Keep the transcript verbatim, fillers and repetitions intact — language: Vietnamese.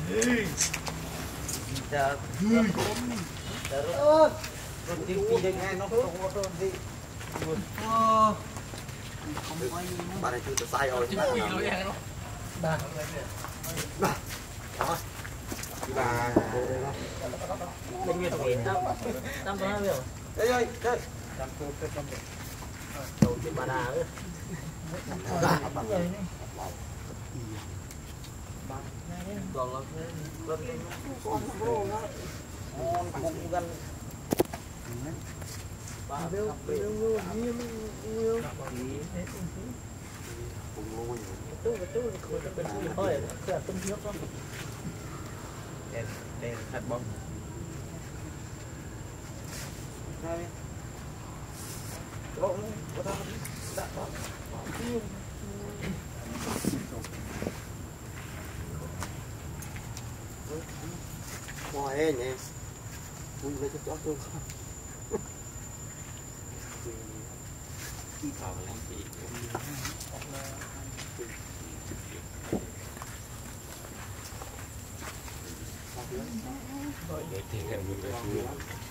Chờ. Chờ. Rồi đi đi ngay nó không có đi. Không có gì nữa. Bà này chưa sai rồi. Bà. Bà. Đó. Bà bên Việt Nam năm đó biết không? Đây ơi, đây. Năm cô cái năm rồi. Đầu tiên bà đà nữa. Bà. Còn là lên lên con con đó. Con cũng gần. Ba biết biết nhiều nhiều nhiều. Tôi tôi tôi tôi thôi, tôi tôi thiếu không? Đèn đèn thật bóng. Hai. Lộn, có thằng đã bóng. Ngoài ấy nhỉ. Ui lấy cho chó tôi không. Khi vào làm gì rồi để thì mình